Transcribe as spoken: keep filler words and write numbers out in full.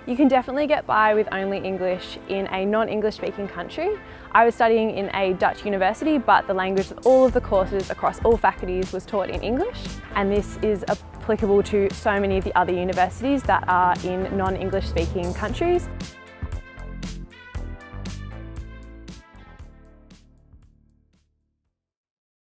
You can definitely get by with only English in a non-English speaking country. I was studying in a Dutch university, but the language of all of the courses across all faculties was taught in English, and this is applicable to so many of the other universities that are in non-English speaking countries.